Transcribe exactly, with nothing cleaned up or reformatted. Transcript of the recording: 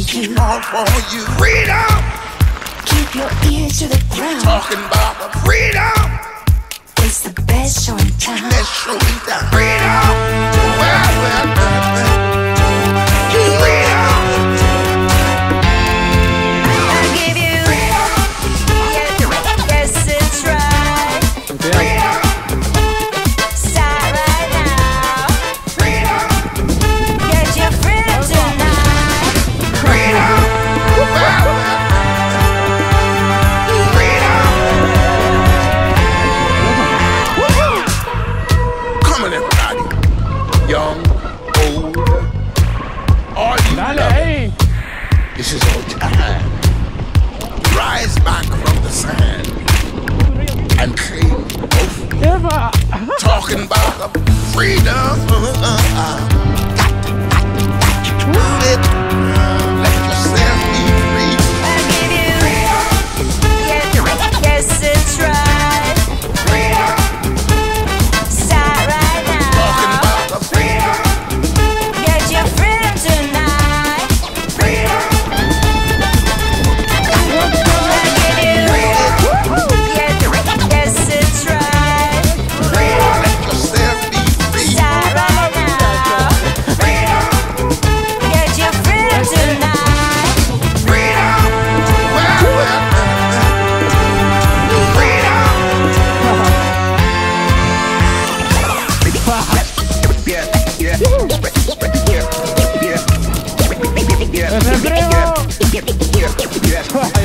you. All for you. Freedom. Keep your ear to the ground. Talking about the freedom. It's the best show in town. Best show in town. Freedom. Well, well, well, well. Freedom. I give you freedom. Yes, it's right. Freedom. Start right now. Freedom. Get your freedom tonight. Freedom. Well, well. Young, old, all you love, this is our time. Rise back from the sand and claim both. Talking about the freedom. Uh, uh, uh. Got to, got to, got to do it. Let yourself be free. I give you freedom. Yes, yes, it's right. Freedom. Start right now. Talking about the freedom. Get your freedom tonight. Freedom. I give you freedom. Yes, it's right. Freedom. Let yourself be free. Start right now. Freedom. Get your freedom tonight. Freedom. Well, well, freedom. Yeah, yeah, yeah, yeah, yeah, yeah, yeah, yeah.